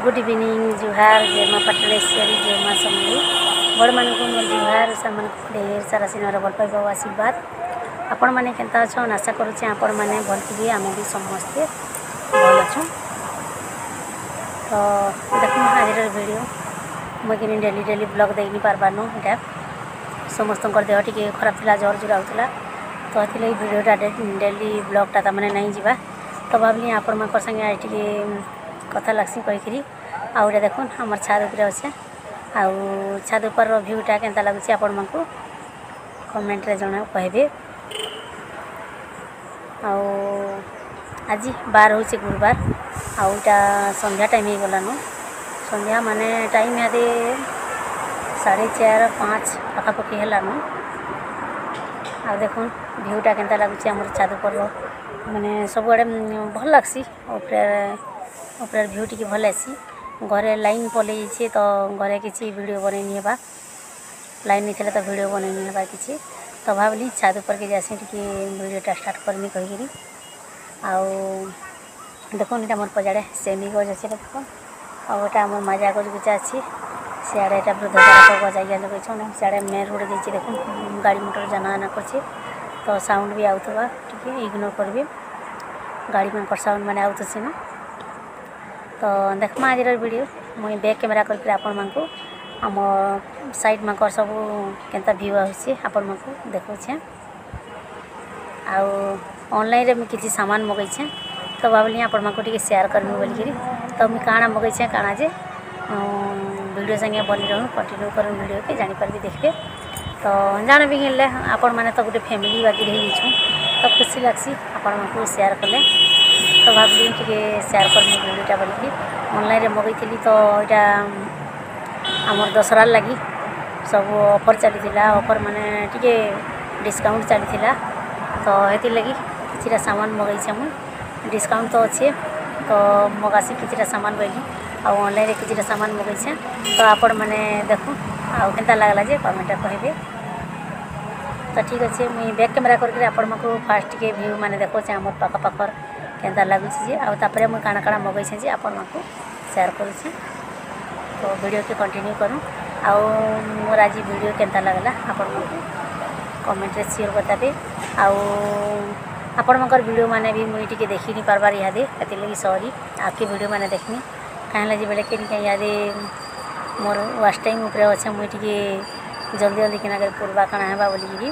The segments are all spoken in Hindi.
गुड इवनिंग जुहार जय माँ पटलेश्वरी जय माँ समली बड़ मान को मोर जुहार से ढेर सारा सिनेमार भल पाइबा आशीर्वाद आपण मैंने केंता अच्छा आशा करुचे आपण मैंने भल थी आम भी समस्ते भल अच्छु तो देख आज वीडियो मुझे डेली डेली ब्लॉग दे नहीं पार्बार इटा समस्त देह टी खराब था जर जुरा होता तो ये वीडियोटा डेली ब्लॉगटा मैंने नहीं जावा तो भाविली आपण मान संगे आज टी कथा लगसी कहीकि आउटा देखुन आम छाद उपर अच्छे आउ छाद उपर भ्यूटा केंता लगुच आपण मानकु कमेंट रे जणा कहबे आउ आज 12 होचे गुरुवार आउटा संध्या टाइम ही गलानो संध्या माने टाइम यादे 4:30-5 पाखापाखि हेलानो आ देखुन भ्यूटा केंता लगुच आम छाद उपर माने सबुआड़े भल लगसी ऊपर भ्यू टी भल आसी घरे लाइन पलैसे तो घरे किसी वीडियो बनैनी हेबा लाइन नहीं थे तो वीडियो बनैनी हेबा किसी तो भाविली छाद ऊपर के जासी टी वीडियोटा स्टार्ट करमी कहीकि आउ देखुन यहाँ मोर पजाड़े सेमी गज अच्छे देखुन आटा आम माजा गज गुचा अच्छी सियाड़े यहाँ वृद्ध गज आइया लगे सियाड़े मेन रोड जाइए देखुन गाड़ी मोटर जाना आना करछे तो साउंड भी आउथबा टी इग्नोर करेंगे गाड़ी में साउंड मैंने आउथसी ना तो देखमा आज वीडियो मुझे बैक कैमेरा करके आपण मानकु आम साइड में सब केंता व्यू आसी आपण मानकु देखुछे आउ ऑनलाइन रे किसी सामान मगैछे तो भाविली आपण मानकु टिके शेयर करमी बोलिकी तो मुझे काଣା मगैछे काଣା जे वीडियो संगे बनी रहूँ कंटिन्यू करूँ वीडियो के जानी पारबी देखबे तो जान भी गले आपण मैंने तो गोटे फैमिली बाकी रही तो खुशी लगसी आपण मानकु शेयर कले तो भाविली टिके शेयर करमी वीडियोटा बोलिकी ऑनलाइन मगई थी तो यहाँ आमर दशहरा लगी सब ऑफर चली ऑफर माने टिके डिस्काउंट चली तो ये लगी किसी सामान मगैसे मुझे डिस्काउंट तो अच्छे तो मगासी किसी सामान बोली आ ऑनलाइन किसी सामान मगैसे तो आपण मैंने देखूँ आउ केंता लगला जे कमेंट कहे तो ठीक अच्छे मुझे बैक कैमेरा करके आपण को फास्ट टिके व्यू माने देखो आम पाख पाखर केंता लगुच जे आउे मुझे काଣା काଣା मगैसे जे आपण को शेयर करुचे तो वीडियो के कंटिन्यू करूँ आउ मोर आज वीडियो केंता लगला आपण को कमेंट रे शेयर बताबे आउ आपण मकर वीडियो माने भी मुझे टिके देखी नहीं पार्बार इहादे एति लगी सॉरी आपके वीडियो माने देखनी कहीं जे बेले के इहादे मोर वाच टाइम ऊपर अच्छे मुझे टिके जल्दी जल्दी किना कर पूर्वा काଣା हेबा बोलिकी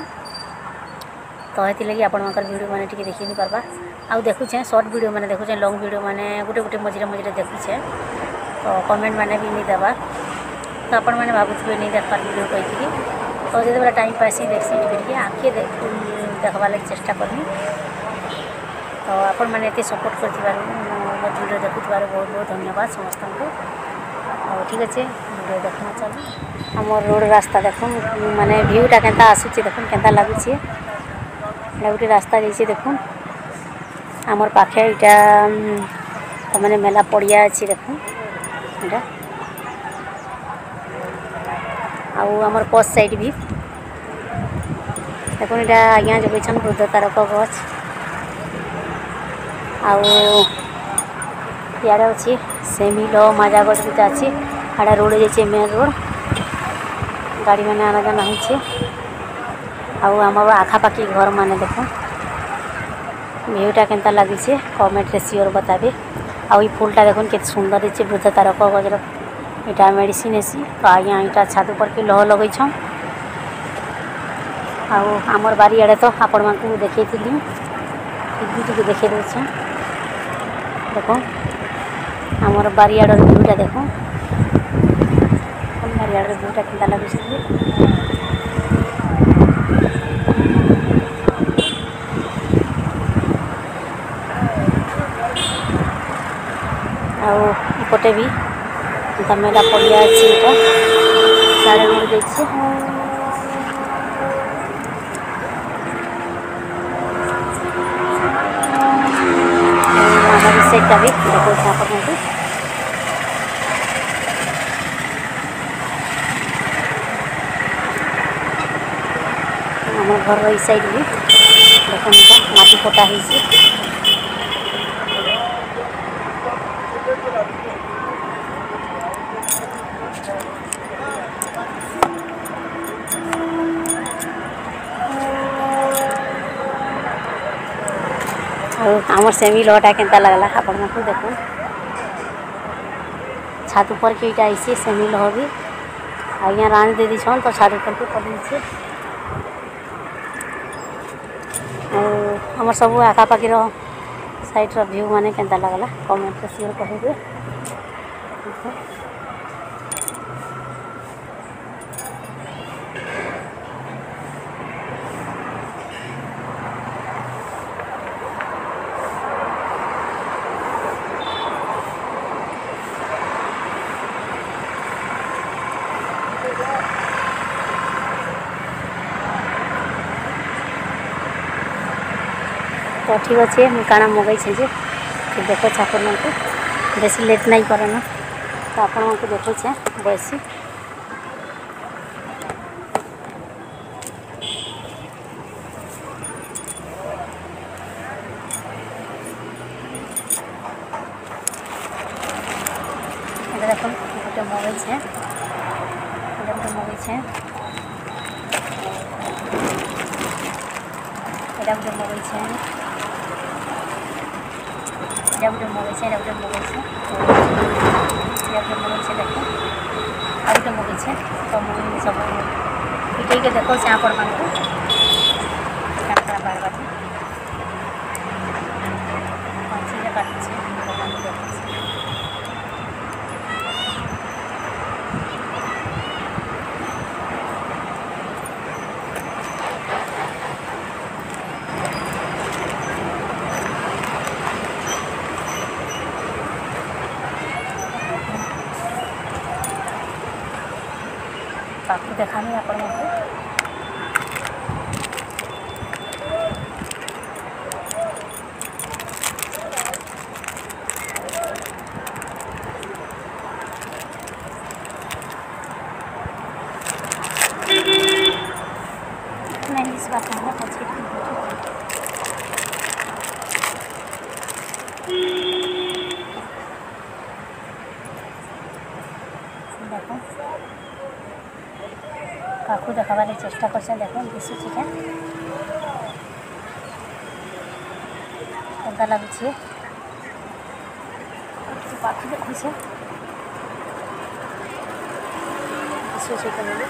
तो ये लगी आपण मकर वीडियो माने टिके देखी नहीं पार्बा आउ देखुचे शॉर्ट वीडियो माने देखुचे लॉन्ग वीडियो माने गोटे गोटे मझे मझे देखुचे तो कमेंट माने भी नहीं देवा तो आपण मैंने भावुथे नहीं देखबार वीडियो कहीकि तो जो बेला टाइम पासी देखसी टी आखे देखवा लगे चेष्टा करमी तो आपण मैंने ये सपोर्ट कर वीडियो देखुवार बहुत बहुत धन्यवाद समस्त को और ठीक अच्छे वीडियो देखना चलो आम रोड रास्ता देख माने भ्यूटा केंता आसूचे देखुन केंता लगुचे गोटे रास्ता जाइए देखुन आमर पाखे यहाँ मैंने मेला पड़िया अच्छी देखुन यहाँ आमर पस साइड भी देखुन यहाँ आज्ञा जगैछन वृद्ध तारक गछ आड़े अच्छी सेमिल माजा गछ गुटा अच्छी आड़े रोड जाइए मेन रोड गाड़ी मैंने आना जाना होमर आखापाखी घर माने देखो भ्यूटा केंता लगे कमेंट रे श्योर बताबे आउ फुलटा देखुन के सुंदर अच्छे वृद्ध तारक गजर यहाँ मेडिसिन हेसी तो आज्ञा यहाँ छात ऊपर के लह लगे आमर बारी आड़े तो आपण मानकु देखी टी देखे दूचे देखो आमर बारियाड़ भ्यूटा देखो बारियाड़ भ्यूटा केंता लगे आउटे भी मेला पड़िया अच्छी यहाँ साढ़े रोड जाइए हमारी सेटा भी देखो आपको आम घर साइड भी देखो माटी पोता आमर सेमी लहटा केन्ता लगला आपण मानकु देखो छात ऊपर के इटा आइसी सेमी लह भी आज्ञा रान दे दीछन तो छात ऊपर के पड़ी छे आमर सब आका पाकी रो साइड रो व्यू माने केन्ता लगला कमेंट रे शेयर करिबे। तो ठीक अच्छे मुझे काना मगई छे जे देखो छापर मन को बेसी लेट नहीं करना तो आपण मन को देखो छे बसी देखो गोटे मगई छे गोटे मगई छे एटा गोटे मगई छे गोटे मगई छे गोटे मगई छे गोटे मगई छे देखो आ गोटे मगई छे तो मुई सब पिटे के देखो से आपण मान को काटा बार बार पांची रे काट छे पाखु देखानी आपण को नहीं इस बात में पछे देखो पाखु देखाबार चेष्टा कर देखो दिशुची क्या केन्ता लगुचे पाखु देखु दिशुची कहले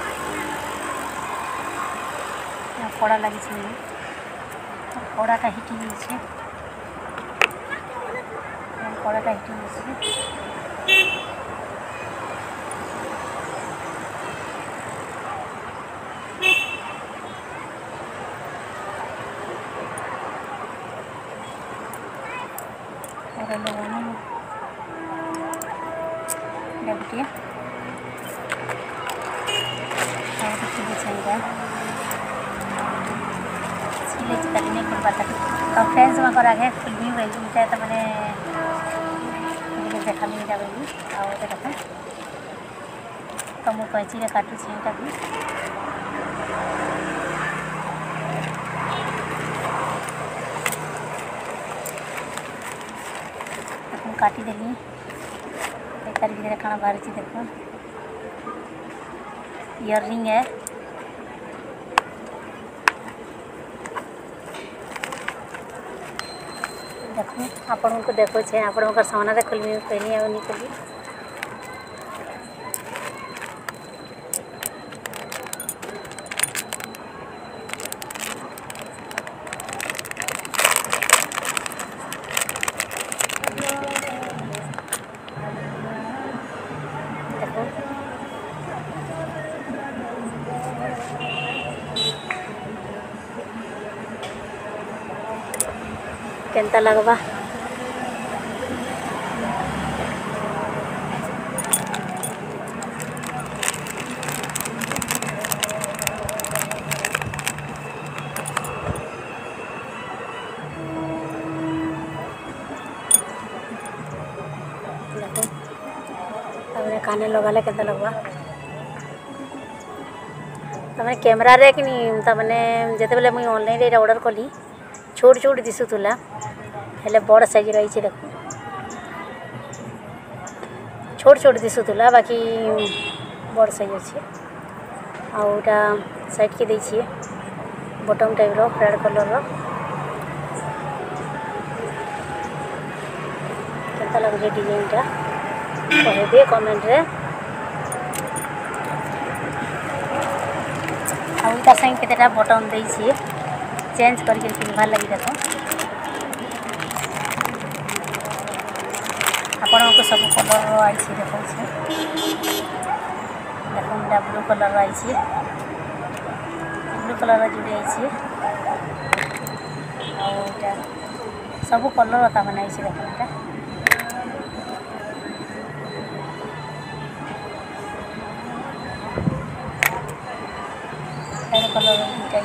कड़ा लगी कड़ाटा हिटी जाइए कड़ाटा हिटी जाइए गोटे नहीं कर पाता तो फ्रेंड्स मगर आगे फिल्मी वही तो मैंने देखा मिलता बोली आते देखा तो मुझे कैची काटुची यहाँ भी काटिदेली तार भीतर काना बाहरी देखो इयररिंग है देखो आपण को देखो छे आपण सामने खोलमी कहनी आ नहीं खोली केन्ता लगवा काने लगाले केन्ता लगवा तमें कैमरा रे कि तमें जिते बेले मुई ऑनलाइन रे ऑर्डर कली छोट छोट दिशुला हेले बड़ साइज रही देख छोट छोट दिशुला बाकी बड़ साइज अच्छे आउटा साइड के देखिए बटम टाइप रो रेड कलर रो केता लगे डिजाइनटा कहबे कमेंट रे। आउ संगे केतेटा बटन देइछे चेंज करके पिन्हबार लगी। देख आपण को सब कलर आई देखा देखा ब्लू कलर आई ब्लू कलर जोड़ी आई आटा सब कलर ता मैंने आई देखा कलर दुटा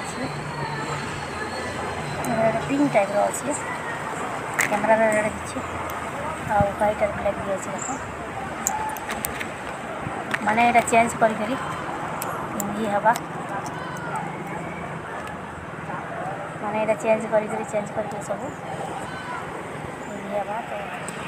पिंक टाइप अच्छे कैमेरा रेड अच्छे आउ व्हाइट और ब्लैक भी अच्छे देख माने यहाँ चेंज करी पिंधि हवा माने यहाँ चेंज कर सब पिंधि हवा। तो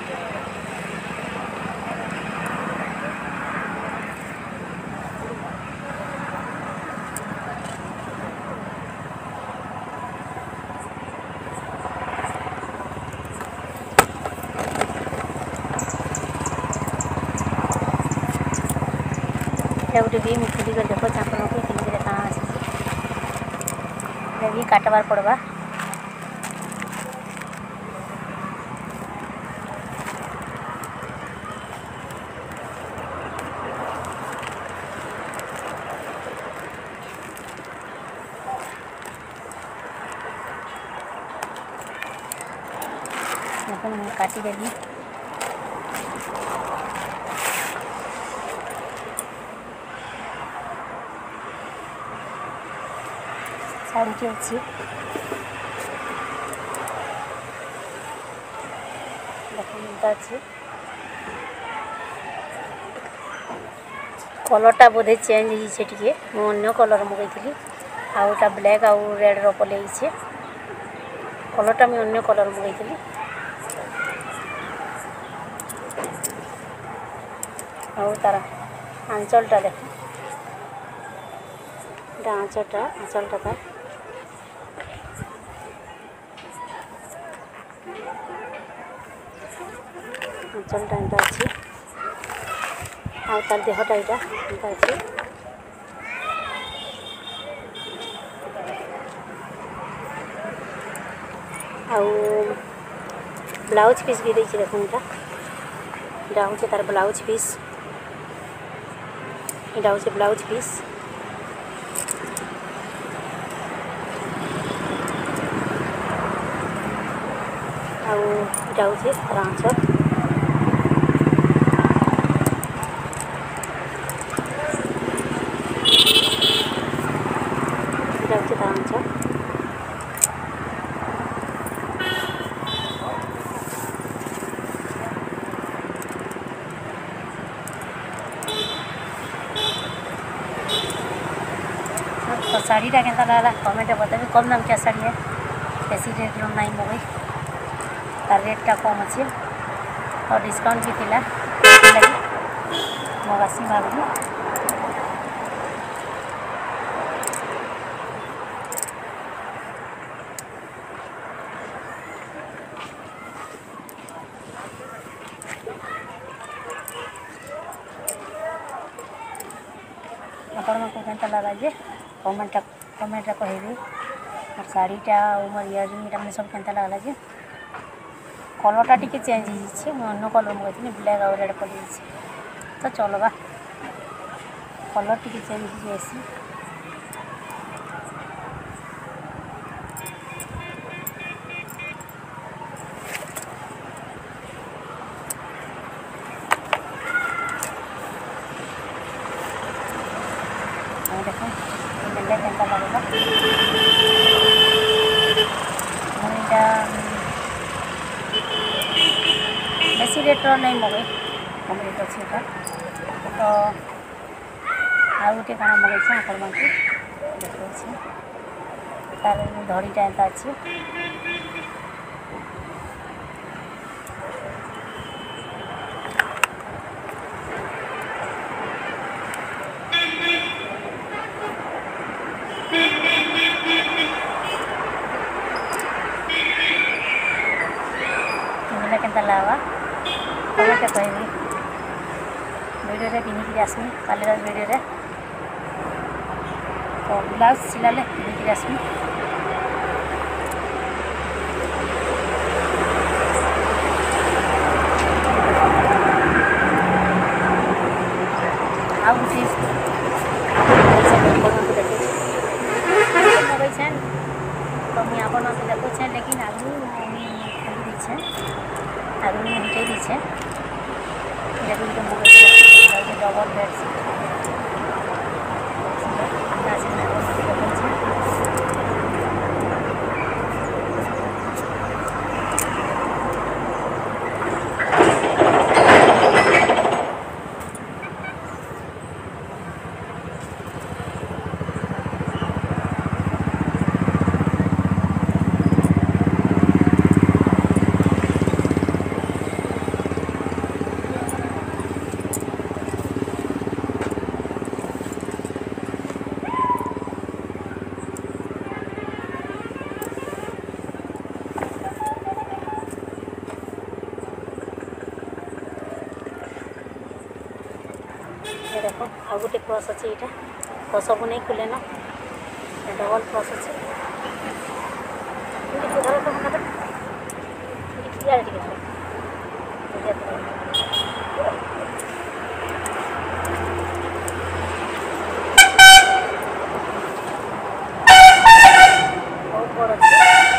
गोटे भी मुझे खुली कर देख चापन को केमी कहाँ आसी भी काटबार पड़वा। काटिदेली साड़ी के अच्छी अच्छी कलरटा बोधे चेंज होटे मुझे कलर मगई आउटा ब्लैक आउ रेड रपले कलरटा मुझे अन्य कलर मगई आउ तार आंचलटा देख आंचलटा तार आंचलटा एंता अच्छी आउ तार देहटा यहाँ एंता अच्छी आउ ब्लाउज पीस भी देखिए देखो यहाँ हूँ तार ब्लाउज पीस यहाँ हूँ ब्लाउज पीस आउ यहाँ हूँ तार आंचल तो साड़ीटा के लगा कमेंट बताबी कम दाम क्या साड़ी है बेसी रेट नहीं मगई तार रेटटा कम अच्छे और डिस्काउंट भी थिला लगी मगासी भाभी आपण को केनता लगा जे कमेंट कहबे और साड़ीटा मोर इयरिंग मैंने सब केनता लगला जे कलरटा टी चेंज हो अन्य कलर मगई ब्लैक और रेड पड़ तो चलवा कलर टी चेंज होसी देखो मेले केनता लगेगा मुझा बेसी रेट नहीं मगई कम रेट अच्छे तो आउ गोटे कण मगैसे आपण मानक देखा तार धड़ीटा एंता अच्छी केनता लगा कहबी वीडियो पिंधिकी आसमी कालीर वीडियो तो ब्लाउज सिलाले पिंधिकी आसमी तो मुझे आप देखुचे लेकिन आगु खोली दीछे आगु हटे दीछे डबल बेडशीट देखो आ गोटे क्रॉस अच्छे यहाँ तो सब नहीं खुले ना डबल क्रॉस अच्छे बहुत बड़ अच्छे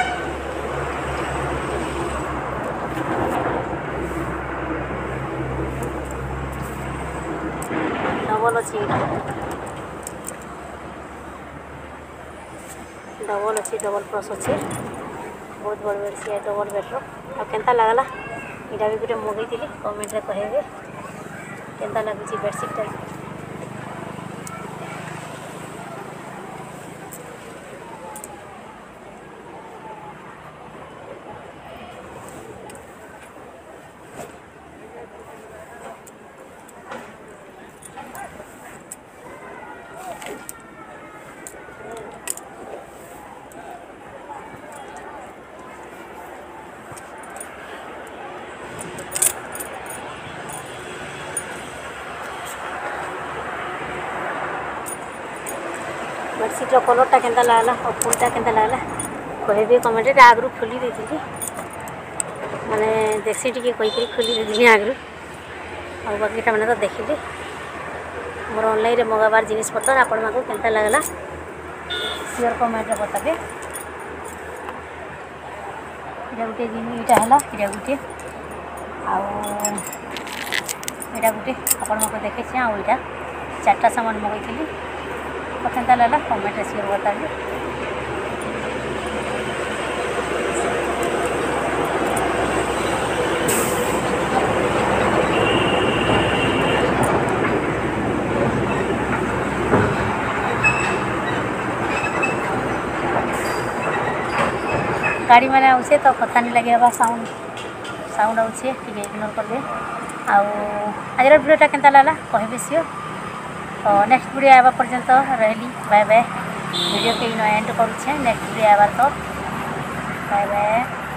डबल अच्छे डबल क्रॉस अच्छे बहुत बड़ बेडशीट डबल बेडर आ केनता लागला इटा भी गोटे मगैली कमेंट रे कहबे केनता लगुची बेडशीटा बेडशीट कलरटा केनता लागला और फुलटा केनता लागला कहबे कमेंट आगु खोली देती माने देसी टी कहीकि खोली देती आगु और बाकीटा मैंने तो देखिली मोर ऑनलाइन मंगाबार जिनिस पतर आपण माको केनता लागला शेयर कमेंट बताबे इटा गोटे इटा है इटा गोटे आटा गोटे आपण माको देखे आईटा 4टा सामान मगैली तो केनता लागला कमेंट रे शेयर बताबे गाड़ी मैंने आउे तो कथा नहीं लगे साउंड आउे टे इग्नोर करेंगे आज वीडियोटा केनता लागला कहबे सियो तो नेक्स्ट वीडियो आवा पर्यंत रहली बाय बाय वीडियो के एंड करुचे नेक्स्ट वीडियो आवार तो बाय बाय।